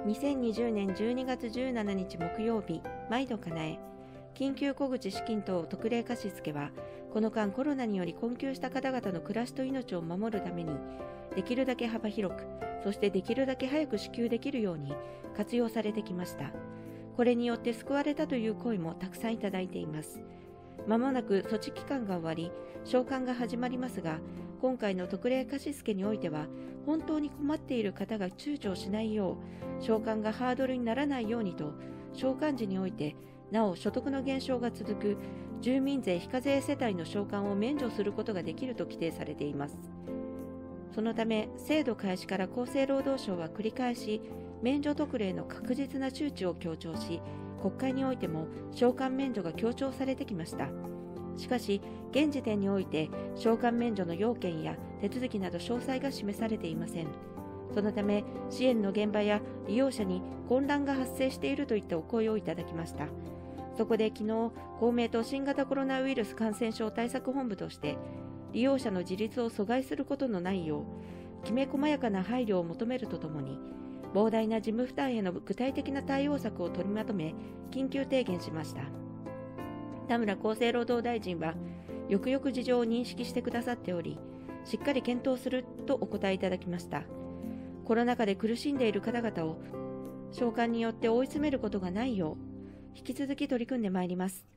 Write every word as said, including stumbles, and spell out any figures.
にせんにじゅうねんじゅうにがつじゅうしちにち木曜日、毎度かなえ、緊急小口資金等特例貸付は、この間コロナにより困窮した方々の暮らしと命を守るために、できるだけ幅広く、そしてできるだけ早く支給できるように活用されてきました。これによって救われたという声もたくさんいただいています。まもなく措置期間が終わり、償還が始まりますが、今回の特例貸付においては、本当に困っている方が躊躇しないよう、償還がハードルにならないようにと、償還時において、なお所得の減少が続く住民税非課税世帯の償還を免除することができると規定されています。そのため、制度開始から厚生労働省は繰り返し、免除特例の確実な周知を強調し、国会においても償還免除が強調されてきました。しかし、現時点において償還免除の要件や手続きなど詳細が示されていません。そのため、支援の現場や利用者に混乱が発生しているといったお声をいただきました。そこで昨日、公明党新型コロナウイルス感染症対策本部として、利用者の自立を阻害することのないよう、きめ細やかな配慮を求めるとともに、膨大な事務負担への具体的な対応策を取りまとめ、緊急提言しました。田村厚生労働大臣は、よくよく事情を認識してくださっており、しっかり検討するとお答えいただきました。コロナ禍で苦しんでいる方々を、償還によって追い詰めることがないよう、引き続き取り組んでまいります。